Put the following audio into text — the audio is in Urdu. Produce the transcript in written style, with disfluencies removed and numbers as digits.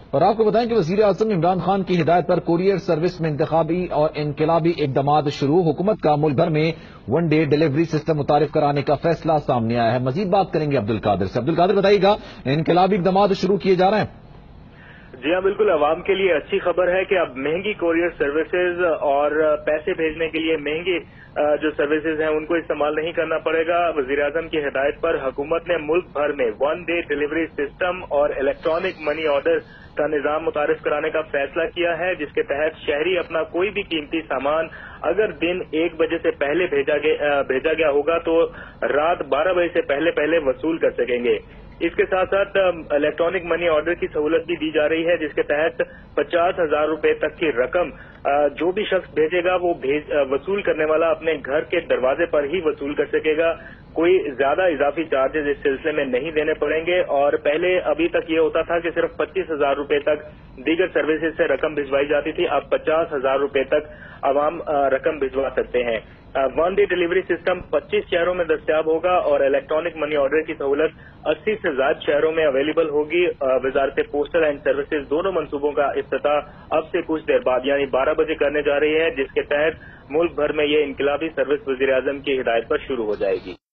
اور آپ کو بتائیں کہ وزیر اعظم عمران خان کی ہدایت پر کوریئر سروس میں انتخابی اور انقلابی اقدامات شروع، حکومت کا ملک بھر میں ون ڈے ڈیلیوری سسٹم متعارف کرانے کا فیصلہ سامنے آیا ہے۔ مزید بات کریں گے عبد القادر سے۔ عبد القادر بتائیے گا، انقلابی اقدامات شروع کیے جا رہے ہیں؟ جی ہاں، بالکل عوام کے لیے اچھی خبر ہے کہ اب مہنگی کوریئر سروسز اور پیسے بھیجنے کے لیے مہنگی جو سروسز ہیں ان کو استعمال نہیں کرنا پڑے گا۔ وزیر اعظم کی ہدایت پر حکومت نے ملک بھر میں ون ڈے ڈیلیوری سسٹم اور الیکٹرانک منی آرڈر کا نظام متعارف کرانے کا فیصلہ کیا ہے، جس کے تحت شہری اپنا کوئی بھی قیمتی سامان اگر دن 1 بجے سے پہلے بھیجا گیا ہوگا تو رات 12 بجے سے پہلے وصول کر سکیں گے۔ اس کے ساتھ ساتھ الیکٹرانک منی آرڈر کی سہولت بھی دی جا رہی ہے، جس کے تحت 50,000 روپے تک کی رقم جو بھی شخص بھیجے گا وہ وصول کرنے والا اپنے گھر کے دروازے پر ہی وصول کر سکے گا۔ کوئی زیادہ اضافی چارجز اس سلسلے میں نہیں دینے پڑیں گے، اور پہلے ابھی تک یہ ہوتا تھا کہ صرف 25,000 روپے تک دیگر سروسز سے رقم بھجوائی جاتی تھی، اب 50,000 روپے تک عوام رقم بھجوا سکتے ہیں۔ ون ڈے ڈیلیوری سسٹم 25 شہروں میں دستیاب ہوگا اور الیکٹرانک منی آرڈر کی سہولت 80 سے زائد شہروں میں اویلیبل ہوگی۔ وزارت پوسٹل اینڈ سروسز دونوں منصوبوں کا افتتاح اب سے کچھ دیر بعد یعنی 12 بجے کرنے جا رہی ہے، جس کے تحت ملک بھر میں یہ انقلابی سروس وزیر اعظم کی ہدایت پر شروع ہو جائے گی۔